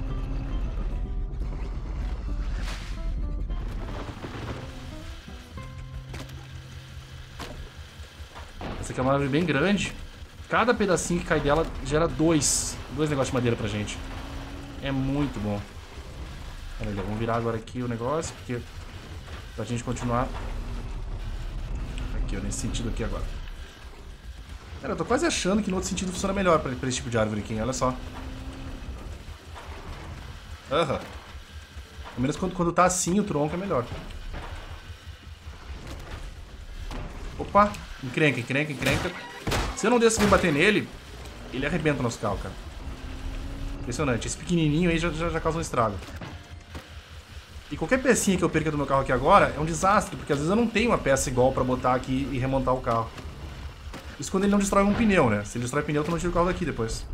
Essa aqui é uma árvore bem grande. Cada pedacinho que cai dela gera dois. Dois negócios de madeira pra gente. É muito bom. Olha ali, vamos virar agora aqui o negócio, porque... Pra gente continuar... Aqui, ó, nesse sentido aqui agora. Cara, eu tô quase achando que no outro sentido funciona melhor pra, pra esse tipo de árvore aqui, hein? Olha só. Aham. Pelo menos quando, quando tá assim, o tronco é melhor. Opa! Encrenca, encrenca, encrenca. Se eu não descer e bater nele, ele arrebenta o nosso carro, cara. Impressionante. Esse pequenininho aí já, já, já causa um estrago. E qualquer pecinha que eu perca do meu carro aqui agora é um desastre, porque às vezes eu não tenho uma peça igual pra botar aqui e remontar o carro. Isso quando ele não destrói um pneu, né? Se ele destrói pneu, tu não tira o carro daqui depois.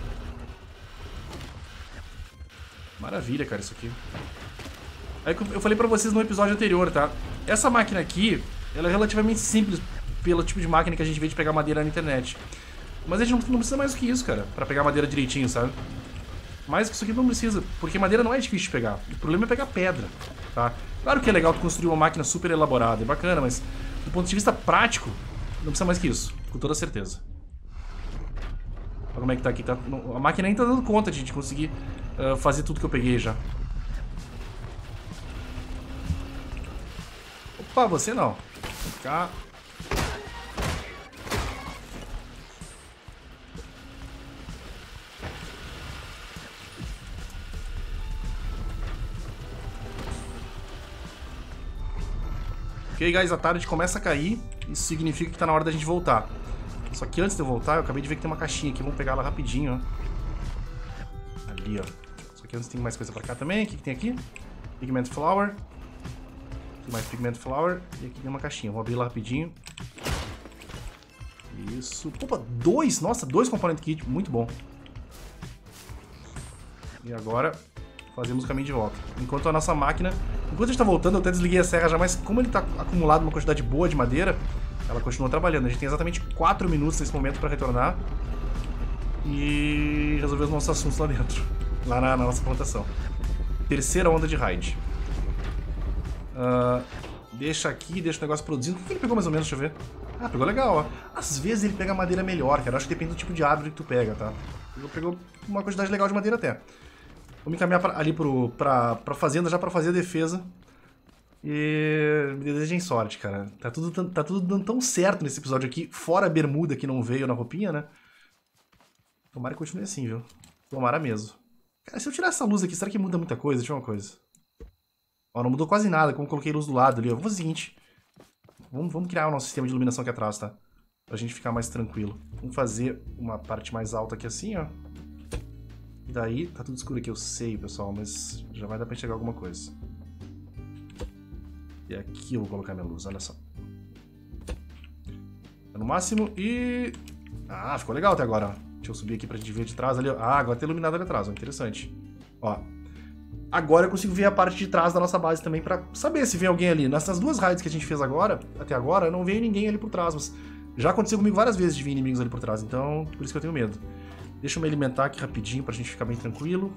Maravilha, cara, isso aqui. Aí eu falei pra vocês no episódio anterior, tá? Essa máquina aqui, ela é relativamente simples pelo tipo de máquina que a gente vê de pegar madeira na internet. Mas a gente não, não precisa mais do que isso, cara, pra pegar madeira direitinho, sabe? Mais que isso aqui não precisa, porque madeira não é difícil de pegar. O problema é pegar pedra, tá? Claro que é legal tu construir uma máquina super elaborada, é bacana, mas do ponto de vista prático, não precisa mais que isso, com toda certeza. Olha como é que tá aqui, tá? A máquina nem tá dando conta de, de conseguir uh, fazer tudo que eu peguei já. Opa, você não. Vem cá. Ok, guys, a tarde começa a cair. Isso significa que tá na hora da gente voltar. Só que antes de eu voltar, eu acabei de ver que tem uma caixinha aqui. Vamos pegar ela rapidinho, ó. Ali, ó. Só que antes tem mais coisa pra cá também. O que, que tem aqui? Pigment Flower. Tem mais Pigment Flower. E aqui tem uma caixinha. Vou abrir lá rapidinho. Isso. Opa, dois! Nossa, dois Component Kit. Muito bom. E agora fazemos o caminho de volta. Enquanto a nossa máquina... Enquanto a gente tá voltando, eu até desliguei a serra já, mas como ele tá acumulado uma quantidade boa de madeira, ela continua trabalhando. A gente tem exatamente quatro minutos nesse momento para retornar e resolver os nossos assuntos lá dentro, lá na, na nossa plantação. Terceira onda de raid. Uh, deixa aqui, deixa o negócio produzindo. O que ele pegou mais ou menos? Deixa eu ver. Ah, pegou legal, ó. Às vezes ele pega madeira melhor, cara. Eu acho que depende do tipo de árvore que tu pega, tá? Ele pegou uma quantidade legal de madeira até. Vou me encaminhar pra, ali pro, pra, pra fazenda já pra fazer a defesa. E me desejem sorte, cara. Tá tudo, tá tudo dando tão certo nesse episódio aqui, fora a bermuda que não veio na roupinha, né? Tomara que continue assim, viu? Tomara mesmo. Cara, se eu tirar essa luz aqui, será que muda muita coisa? Deixa eu ver uma coisa. Ó, não mudou quase nada, como eu coloquei luz do lado ali, ó. Vamos fazer o seguinte. Vamos, vamos criar o nosso sistema de iluminação aqui atrás, tá? Pra gente ficar mais tranquilo. Vamos fazer uma parte mais alta aqui assim, ó. E daí, tá tudo escuro aqui, eu sei, pessoal, mas já vai dar pra enxergar alguma coisa. E aqui eu vou colocar minha luz, olha só. No máximo e... Ah, ficou legal até agora, ó. Deixa eu subir aqui pra gente ver de trás ali, ó. Ah, agora tá iluminado ali atrás, ó. Interessante. Ó. Agora eu consigo ver a parte de trás da nossa base também pra saber se vem alguém ali. Nessas duas raids que a gente fez agora, até agora, não veio ninguém ali por trás, mas já aconteceu comigo várias vezes de vir inimigos ali por trás, então por isso que eu tenho medo. Deixa eu me alimentar aqui rapidinho pra gente ficar bem tranquilo.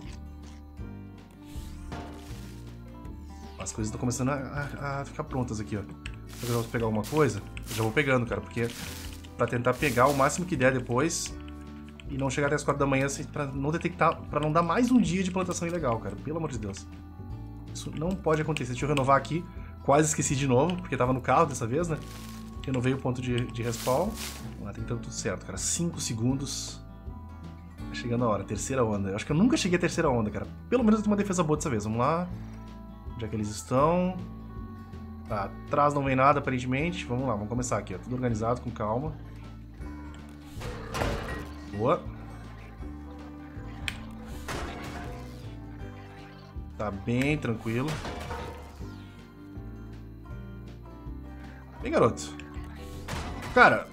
As coisas estão começando a, a, a ficar prontas aqui, ó. Se eu posso pegar alguma coisa, eu já vou pegando, cara, porque pra tentar pegar o máximo que der depois e não chegar até as quatro da manhã assim, pra não detectar, pra não dar mais um dia de plantação ilegal, cara. Pelo amor de Deus. Isso não pode acontecer. Deixa eu renovar aqui. Quase esqueci de novo, porque tava no carro dessa vez, né? Renovei o ponto de, de respawn. Vamos lá, tem tudo certo, cara. cinco segundos. Tá chegando a hora. Terceira onda. Eu acho que eu nunca cheguei à terceira onda, cara. Pelo menos eu tenho uma defesa boa dessa vez. Vamos lá. Onde é que eles estão? Tá, atrás não vem nada, aparentemente. Vamos lá, vamos começar aqui, ó. Tudo organizado, com calma. Boa. Tá bem tranquilo. Bem, garoto. Cara,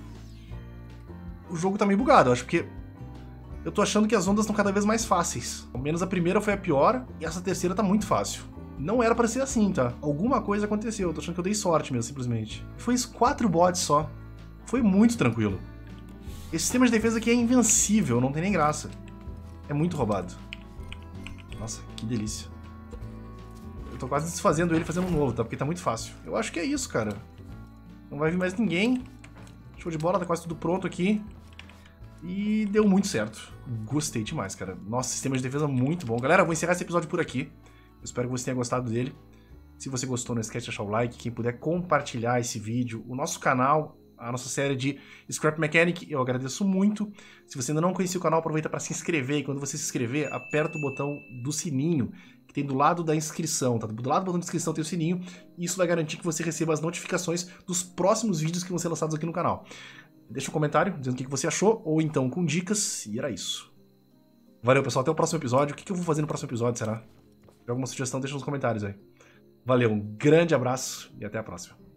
o jogo tá meio bugado, eu acho, porque eu tô achando que as ondas estão cada vez mais fáceis. Ao menos a primeira foi a pior, e essa terceira tá muito fácil. Não era pra ser assim, tá? Alguma coisa aconteceu, eu tô achando que eu dei sorte mesmo, simplesmente. Foi isso, quatro bots só. Foi muito tranquilo. Esse sistema de defesa aqui é invencível, não tem nem graça. É muito roubado. Nossa, que delícia. Eu tô quase desfazendo ele, fazendo um novo, tá? Porque tá muito fácil. Eu acho que é isso, cara. Não vai vir mais ninguém. Show de bola, tá quase tudo pronto aqui. E deu muito certo. Gostei demais, cara. Nossa, sistema de defesa muito bom. Galera, eu vou encerrar esse episódio por aqui. Eu espero que você tenha gostado dele. Se você gostou, não esquece de deixar o like. Quem puder compartilhar esse vídeo, o nosso canal, a nossa série de Scrap Mechanic, eu agradeço muito. Se você ainda não conhecia o canal, aproveita para se inscrever. E quando você se inscrever, aperta o botão do sininho, que tem do lado da inscrição, tá? Do lado do botão de inscrição tem o sininho. E isso vai garantir que você receba as notificações dos próximos vídeos que vão ser lançados aqui no canal. Deixa um comentário dizendo o que você achou, ou então com dicas, e era isso. Valeu, pessoal. Até o próximo episódio. O que eu vou fazer no próximo episódio, será? Se tiver alguma sugestão, deixa nos comentários aí. Valeu, um grande abraço e até a próxima.